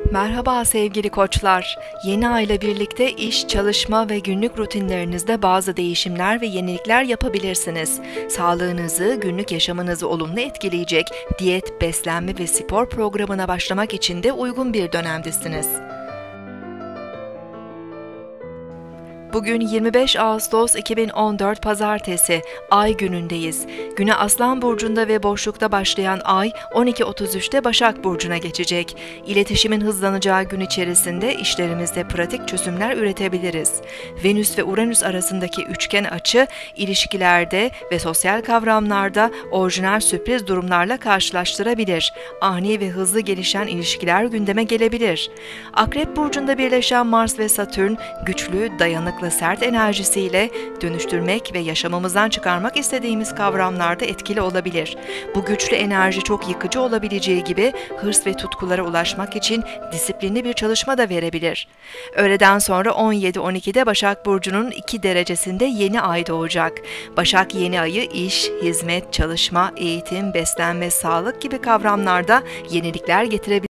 Merhaba sevgili koçlar. Yeni ay ile birlikte iş, çalışma ve günlük rutinlerinizde bazı değişimler ve yenilikler yapabilirsiniz. Sağlığınızı, günlük yaşamınızı olumlu etkileyecek diyet, beslenme ve spor programına başlamak için de uygun bir dönemdesiniz. Bugün 25 Ağustos 2014 Pazartesi, Ay günündeyiz. Güne Aslan Burcu'nda ve boşlukta başlayan Ay, 12.33'te Başak Burcu'na geçecek. İletişimin hızlanacağı gün içerisinde işlerimizde pratik çözümler üretebiliriz. Venüs ve Uranüs arasındaki üçgen açı, ilişkilerde ve sosyal kavramlarda orijinal sürpriz durumlarla karşılaştırabilir. Ani ve hızlı gelişen ilişkiler gündeme gelebilir. Akrep Burcu'nda birleşen Mars ve Satürn, güçlü, dayanıklı, sert enerjisiyle dönüştürmek ve yaşamımızdan çıkarmak istediğimiz kavramlarda etkili olabilir. Bu güçlü enerji çok yıkıcı olabileceği gibi hırs ve tutkulara ulaşmak için disiplinli bir çalışma da verebilir. Öğleden sonra 17-12'de Başak Burcu'nun 2 derecesinde yeni ay doğacak. Başak yeni ayı iş, hizmet, çalışma, eğitim, beslenme, sağlık gibi kavramlarda yenilikler getirebilir.